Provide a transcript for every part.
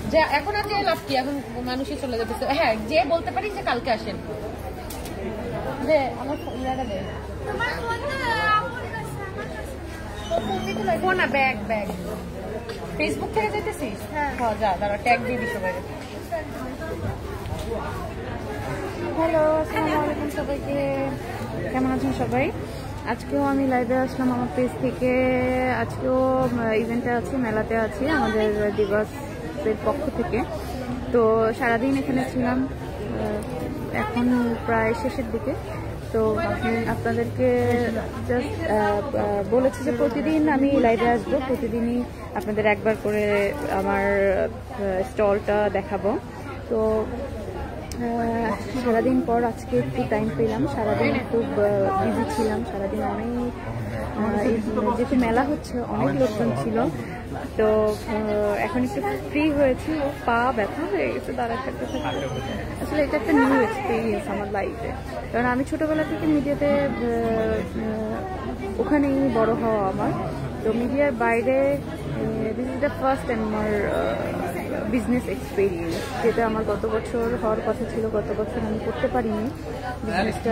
যে এখন আর যে লাভ কি, এখন মানুষই চলে যেতেছে। হ্যাঁ, যে বলতে পারি যে কালকে আসেন। যে আমার ফোনটা দে, ফোন না, ব্যাগ ব্যাগ। ফেসবুক থেকে যেতেছিস? হ্যাঁ যা, দাঁড়া ট্যাগ দিয়ে দিস সবাই। হ্যালো, আসসালামু আলাইকুম সবাইকে, কেমন আছেন সবাই? আজকেও আমি লাইভে আসলাম আমার পেজ থেকে। আজকেও ইভেন্টে আছি, মেলাতে আছি আমাদের দিবসের পক্ষ থেকে। তো সারাদিন এখানে ছিলাম, এখন প্রায় শেষের দিকে। তো আপনাদেরকে জাস্ট বলেছি যে প্রতিদিন আমি লাইভে আসবো, প্রতিদিনই আপনাদের একবার করে আমার স্টলটা দেখাবো। তো সারাদিন পর আজকে একটু টাইম পেলাম, সারাদিন খুব বিজি ছিলাম, সারাদিন অনেক যেহেতু মেলা হচ্ছে অনেক লোকজন ছিল। তো এখন একটু ফ্রি হয়েছি, পা ব্যথা হয়ে গেছে দাঁড়াতে থাকতে। আসলে এটা একটা নিউ এক্সপিরিয়েন্স আমার লাইফে, কারণ আমি ছোটোবেলা থেকে মিডিয়াতে ওখানেই বড় হওয়া আমার। তো মিডিয়ার বাইরে this is the first time আমার বিজনেস এক্সপিরিয়েন্স, যেটা আমার গত বছর হওয়ার কথা ছিল, গত বছর আমি করতে পারিনি বিজনেসটা।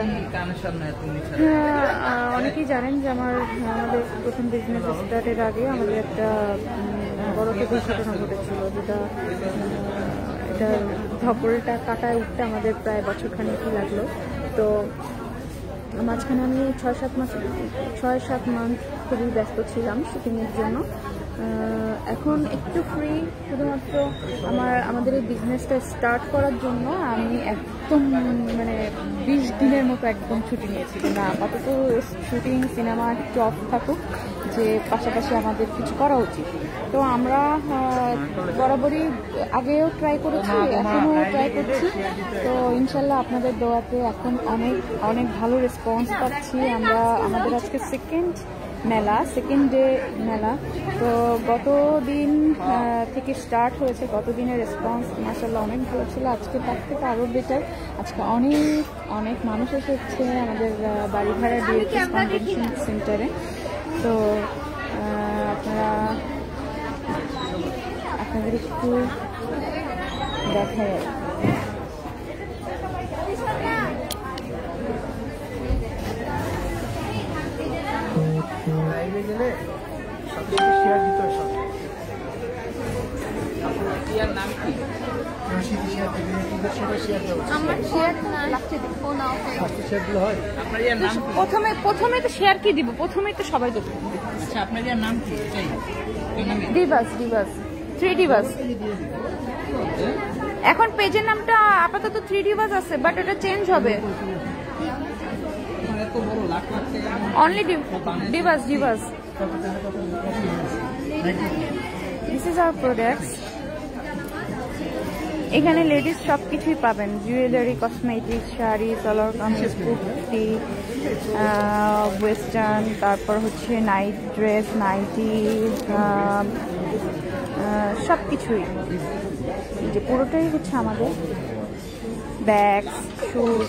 অনেকেই জানেন যে আমাদের প্রথম বিজনেস স্টার্টের আগে আমাদের একটা বড় একটা দুর্ঘটনা ঘটেছিল, যেটা এটা ধকলটা কাটায় উঠতে আমাদের প্রায় বছরখানেকই লাগলো। তো মাঝখানে আমি 6-7 মান্থ খুবই ব্যস্ত ছিলাম শুটিংয়ের জন্য। এখন একটু ফ্রি, শুধুমাত্র আমাদের এই বিজনেসটা স্টার্ট করার জন্য আমি একদম 20 দিনের মতো একদম ছুটি নিয়েছি। না, আপাতত শুটিং সিনেমা একটু অফ থাকুক, যে পাশাপাশি আমাদের কিছু করা উচিত। তো আমরা বরাবরই আগেও ট্রাই করেছি, এখনও ট্রাই করছি। তো ইনশাল্লাহ আপনাদের দোয়াতে এখন অনেক ভালো রেসপন্স পাচ্ছি আমরা। আমাদের আজকে সেকেন্ড ডে মেলা। তো গত দিন থেকে স্টার্ট হয়েছে, গত দিনের রেসপন্স মাশাআল্লাহ অনেক ভালো ছিল। আজকে তার থেকে আরও বেটার। আজকে অনেক মানুষ এসেছে আমাদের বাড়ি ভাড়া ডিএসএস কনভেনশন সেন্টারে। তো আপনাদের একটু দেখায়। প্রথমে তো শেয়ার কি দিব, প্রথমে তো সবাই দেবো। আপনার নাম কি? দিবাস 3 দিবাস। এখন পেজের নামটা আপাতত 3 দিবাস আছে, বাট এটা চেঞ্জ হবে। Only Divas. This is our products. এখানে লেডিস সব কিছুই পাবেন, jewellery, cosmetics, sari, salwar kameez, kurti, western, তারপর হচ্ছে নাইট ড্রেস, নাইটি, সব কিছুই। যে পুরোটাই হচ্ছে আমাদের ব্যাগ, শুজ।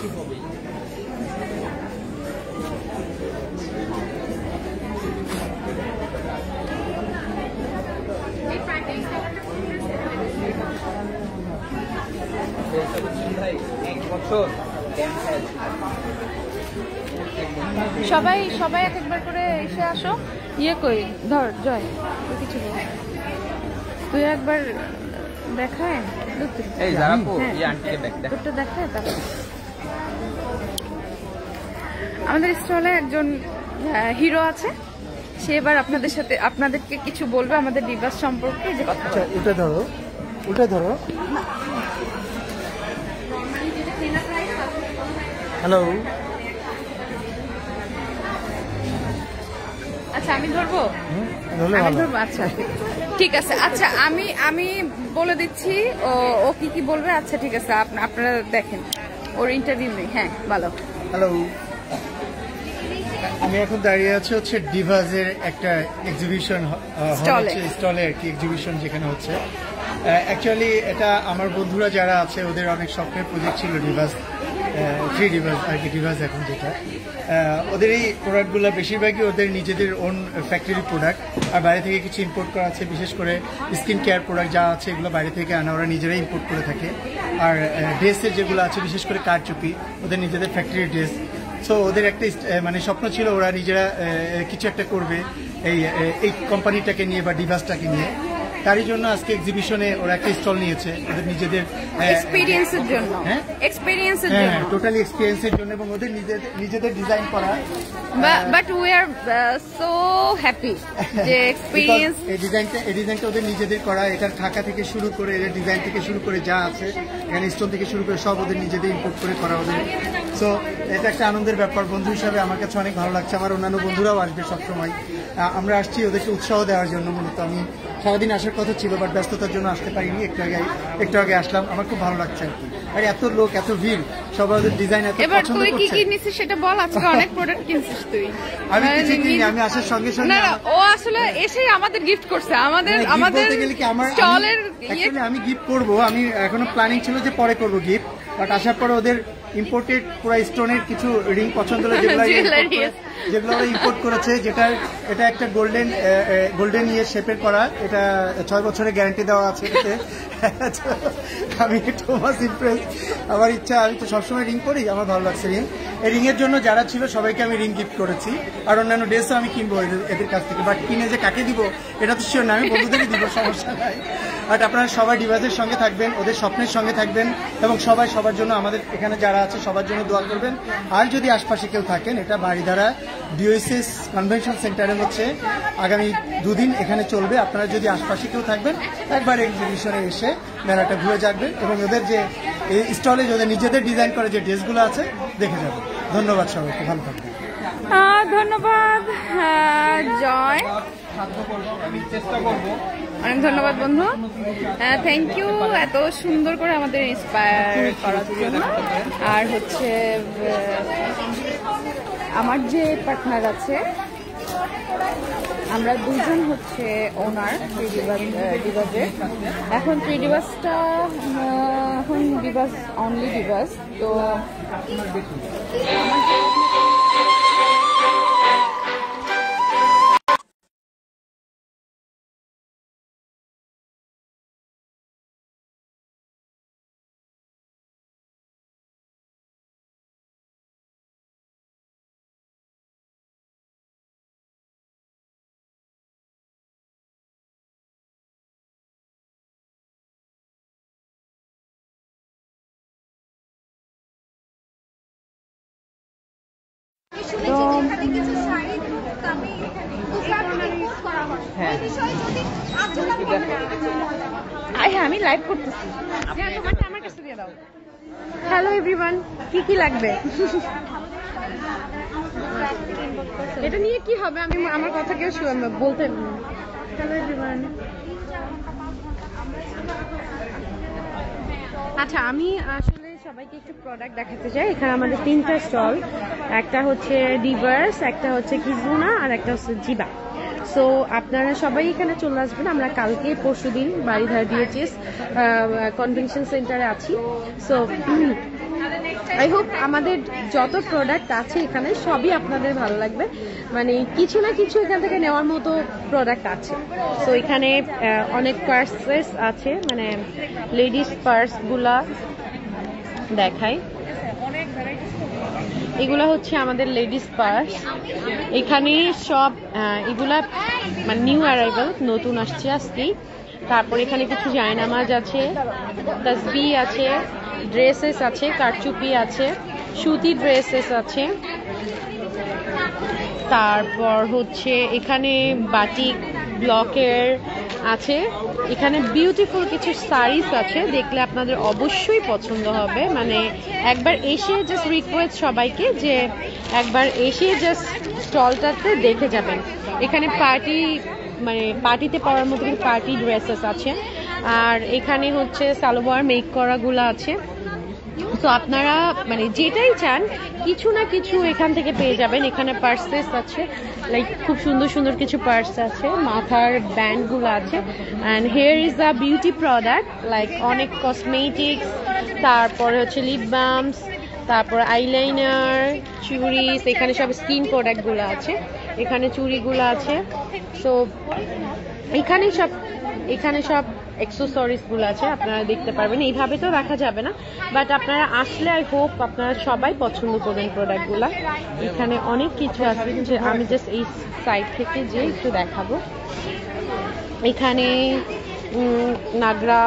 সবাই এক একবার করে এসে আসো। কই ধর জয়, তুই কিছু বল, তুই একবার দেখায় দেখায়। আমাদের স্টলে একজন হিরো আছে, সে এবার আপনাদেরকে কিছু বলবে আমাদের দিবস সম্পর্কে। যে কথা উল্টা ধরো। হ্যালো, আচ্ছা আমি ধরবো। আচ্ছা ঠিক আছে। আচ্ছা আমি বলে দিচ্ছি ও কি বলবে। আচ্ছা ঠিক আছে, আপনারা দেখেন, ওর ইন্টারভিউ নেই। হ্যাঁ ভালো। হ্যালো, আমি এখন দাঁড়িয়ে আছি হচ্ছে ডিভাসের একটা এক্সিবিশন স্টলে আর কি, এক্সিবিশন যেখানে হচ্ছে। অ্যাকচুয়ালি এটা আমার বন্ধুরা যারা আছে ওদের অনেক স্বপ্নের প্রজেক্ট ছিল ডিভাস থ্রি ডিভাস আর কি, ডিভাস এখন যেটা ওদের এই প্রোডাক্টগুলো বেশিরভাগই ওদের নিজেদের ওন ফ্যাক্টরি প্রোডাক্ট, আর বাইরে থেকে কিছু ইম্পোর্ট করা আছে। বিশেষ করে স্কিন কেয়ার প্রোডাক্ট যা আছে এগুলো বাইরে থেকে আনা, ওরা নিজেরাই ইম্পোর্ট করে থাকে। আর ড্রেসের যেগুলো আছে বিশেষ করে কারচুপি ওদের নিজেদের ফ্যাক্টরি ড্রেস। সো ওদের একটা মানে স্বপ্ন ছিল ওরা নিজেরা কিছু একটা করবে এই কোম্পানিটাকে নিয়ে বা ডিভাসটাকে নিয়ে। তারই জন্য আজকে এক্সিবিশনে ওরা একটা স্টল নিয়েছে ওদের নিজেদের এক্সপেরিয়েন্সের জন্য। হ্যাঁ, এক্সপেরিয়েন্সের জন্য, টোটালি এক্সপেরিয়েন্সের জন্য, এবং ওদের নিজেদের ডিজাইন করা। But we are so happy যে এক্সপেরিয়েন্স এই ডিজাইনটা ওদের নিজেদের করা। এটার ঢাকা থেকে শুরু করে এর ডিজাইন থেকে শুরু করে যা আছে এখানে স্টোন থেকে শুরু করে সব ওদের নিজেদের ইম্পোর্ট করে করা ওদের। সো এটা একটা আনন্দের ব্যাপার। বন্ধু হিসাবে আমার কাছে অনেক ভালো লাগছে। আমার অন্যান্য বন্ধুরাও আসবে সবসময়। আমরা আসছি ওদেরকে উৎসাহ দেওয়ার জন্য। মূলত আমি সারাদিন আসার কথা ছিল, বাট ব্যস্ততার জন্য আসতে পারিনি। একটু আগে আসলাম। আমার খুব ভালো লাগছে আর কি। আর এত লোক, এত ভিড়, সবাই ওদের ডিজাইন এত পছন্দ করছে। কি কি নিছিস সেটা বল। আজকে অনেক প্রোডাক্ট কিনছিস তুই। আমি কিছু কিনি, আমি আসার সঙ্গে সঙ্গে না, ও আসলে এসেই আমাদের গিফট করছে। আমাদের স্টলের আমি গিফট করব। আমি এখনো প্ল্যানিং ছিল যে পরে করব গিফট, বাট আসার পরে ওদের ইম্পোর্টেড পুরো স্টোনের কিছু রিং পছন্দ হলো, যেগুলো ওরা ইম্পোর্ট করেছে। এটা একটা গোল্ডেন ইয়ে শেপের করা। এটা 6 বছরের গ্যারান্টি দেওয়া আছে এটাতে। আমি একটু মাস ইমপ্রেস। আমার ইচ্ছা, আমি তো সবসময় রিং করি, আমার ভালো লাগছে রিং। এই রিং এর জন্য যারা ছিল সবাইকে আমি রিং গিফট করেছি। আর অন্যান্য ড্রেসও আমি কিনবো এদের কাছ থেকে, বাট কিনে যে কাকে দিব এটা তো শিওর না। আমি বন্ধুদেরই দিব, সমস্যা নাই। বাট আপনারা সবাই ডিভাইসের সঙ্গে থাকবেন, ওদের স্বপ্নের সঙ্গে থাকবেন, এবং সবাই সবার জন্য, আমাদের এখানে যারা আছে সবার জন্য দোয়া করবেন। আর যদি আশপাশে কেউ থাকেন, এটা বাড়িধারা ডিওএসএস কনভেনশন সেন্টারে হচ্ছে আগামী 2 দিন এখানে চলবে। আপনারা যদি আশপাশে কেউ থাকবেন, একবার এক্সিবিশনে এসে মেলাটা ঘুরে যাবেন, এবং ওদের যে স্টলে ওদের নিজেদের ডিজাইন করে যে ড্রেসগুলো আছে দেখে যাবেন। ধন্যবাদ সবাইকে, ভালো থাকবেন। ধন্যবাদ জয়, অনেক ধন্যবাদ বন্ধু। থ্যাংক ইউ এত সুন্দর করে আমাদের ইন্সপায়ার করার জন্য। আর হচ্ছে আমার যে পার্টনার আছে, আমরা দুজন হচ্ছে ওনার ডিভাসে। এখন ডিভাসটা এখন ডিভাস অনলি ডিভাস। তো আমি লাইভ করতেছি। আমার কাছে দিয়ে দাও। হ্যালো এভরিওয়ান, কি লাগবে? এটা নিয়ে কি হবে? আমি আমার কথা কেউ বলতে। Hello everyone. আচ্ছা, আমি আসলে সবাইকে একটু প্রোডাক্ট দেখাতে চাই। এখানে আমাদের 3টা স্টল, একটা হচ্ছে ডিভার্স, একটা হচ্ছে কিজুনা, আর একটা হচ্ছে জিবা। সো আপনারা সবাই এখানে চলে আসবেন। আমরা কালকে পরশুদিন বাড়িধারা ডিএচএস কনভেনশন সেন্টারে আছি। সো আই হোপ আমাদের যত প্রোডাক্ট আছে এখানে সবই আপনাদের ভালো লাগবে। মানে কিছু না কিছু এখান থেকে নেওয়ার মতো প্রোডাক্ট আছে। সো এখানে অনেক পার্সেস আছে, মানে লেডিস পার্সগুলা দেখাই। এগুলা হচ্ছে আমাদের লেডিস পার্স। এখানে সব এগুলা মানে নিউ অ্যারাইভাল, নতুন আসছে আজকেই। তারপর এখানে কিছু জায়নামাজ আছে, তাসবি আছে, ড্রেসেস আছে, কারচুপি আছে, সুতি ড্রেসেস আছে। তারপর হচ্ছে এখানে বাটিক ব্লকের আছে। এখানে বিউটিফুল কিছু শাড়িস আছে, দেখলে আপনাদের অবশ্যই পছন্দ হবে। মানে একবার এসে জাস্ট রিকোয়েস্ট সবাইকে যে একবার এসে জাস্ট স্টলটাতে দেখে যাবেন। এখানে পার্টিতে পরার মতো কিছু পার্টি ড্রেসেস আছে। আর এখানে হচ্ছে সালোয়ার মেক করাগুলো আছে। তো আপনারা মানে যেটাই চান কিছু না কিছু এখান থেকে পেয়ে যাবেন। এখানে পার্সেস আছে, লাইক খুব সুন্দর সুন্দর কিছু পার্স আছে, মাথার ব্যান্ডগুলো আছে। And here is a beauty product, like অনেক কসমেটিক্স, তারপরে হচ্ছে লিপ বামস, তারপর আইলাইনার, চুড়ি, এখানে সব স্কিন প্রোডাক্টগুলো আছে, এখানে চুড়িগুলো আছে। সো এখানে সব অ্যাক্সেসরিজগুলো আছে, আপনারা দেখতে পারবেন। এইভাবে তো রাখা যাবে না, বাট আপনারা আসলে আই হোপ আপনারা সবাই পছন্দ করবেন প্রোডাক্টগুলো। এখানে অনেক কিছু আছে, যে আমি জাস্ট এই সাইড থেকে যে একটু দেখাবো। এখানে নাগরা,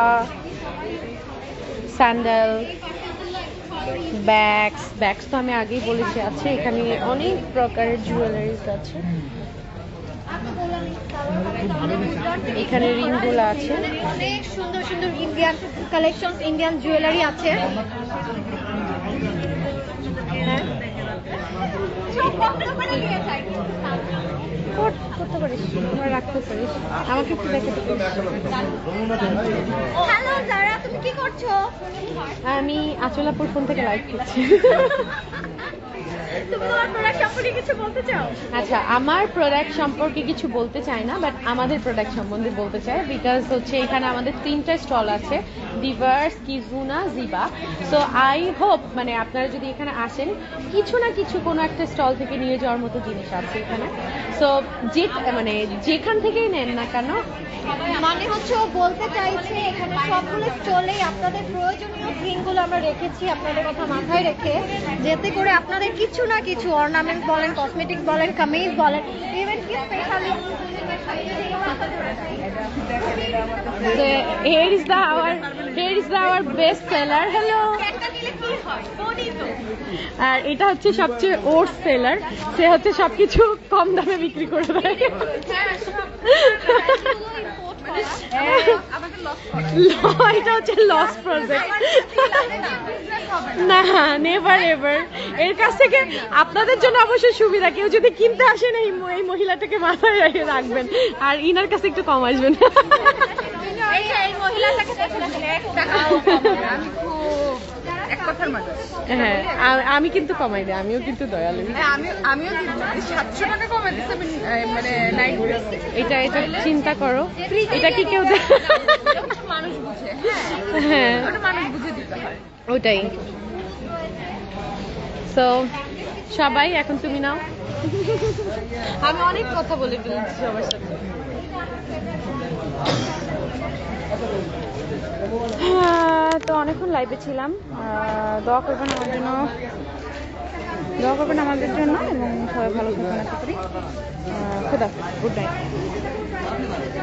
স্যান্ডেল, ব্যাগস তো আমি আগেই বলেছি আছে। এখানে অনেক প্রকারের জুয়েলারিজ আছে, এখানে রিংগুলো আছে, অনেক সুন্দর সুন্দর ইন্ডিয়ান কালেকশন, ইন্ডিয়ান জুয়েলারি আছে। হ্যাঁ করতে পারিস, তোমরা রাখতে পারিস, আমাকে একটু দেখাতে পারিস। হ্যালো যারা, তুমি কি করছো? আমি আচলাপুর ফোন থেকে লাইভ করছি। তুমি তোমার প্রোডাক্ট সম্পর্কে কিছু বলতে চাও? আচ্ছা, আমার প্রোডাক্ট সম্পর্কে কিছু বলতে চাই না, বাট আমাদের প্রোডাক্ট সম্বন্ধে বলতে চাই, বিকজ হচ্ছে এখানে আমাদের 3টা স্টল আছে, ডিভার্স, কিজুনা, জিবা। সো আই হোপ মানে আপনারা যদি এখানে আসেন, কিছু না কিছু কোনো একটা স্টল থেকে নিয়ে যাওয়ার মতো জিনিস আছে এখানে। সো মানে যেখান থেকেই নেন না কেন, মানে হচ্ছে ও বলতে চাইছে এখানে সবগুলো স্টলেই আপনাদের প্রয়োজনীয় থিংগুলো আমরা রেখেছি আপনাদের কথা মাথায় রেখে, যাতে করে আপনাদের কিছু না কিছু অর্নামেন্ট বলেন, কসমেটিক্স বলেন, কামিজ বলেন, ইভেন কি specially here is our best seller. Hello. আর এটা হচ্ছে সবচেয়ে ওর সেলার, সে হচ্ছে সবকিছু কম দামে বিক্রি করে দেয়। এটা হচ্ছে লস প্রজেক্ট। না, নেভার এভার। এর কাছ থেকে আপনাদের জন্য অবশ্যই সুবিধা, কেউ যদি কিনতে আসেন এই মহিলাটাকে মাথায় রাখবেন, আর ইনার কাছে একটু কম আসবেন। হ্যাঁ, আমি কিন্তু কমাই দিই, আমিও কিন্তু দয়ালু। আমিও 700 টাকা কমে দিচ্ছি মানে নাইট ড্রেস। এটা চিন্তা করো, এটা কি কেউ মানুষ বুঝে, হ্যাঁ ওটা মানুষ বুঝে দিতে হয়। ওটাই। সো সবাই এখন তুমি নাও। আমি অনেক কথা বলে ফেলেছি সবার সাথে। তো অনেকক্ষণ লাইভে ছিলাম, দোয়া করবেন আমাদের জন্য, এবং সবাই ভালো থাকবেন আশা করি। খুদা, গুড নাইট।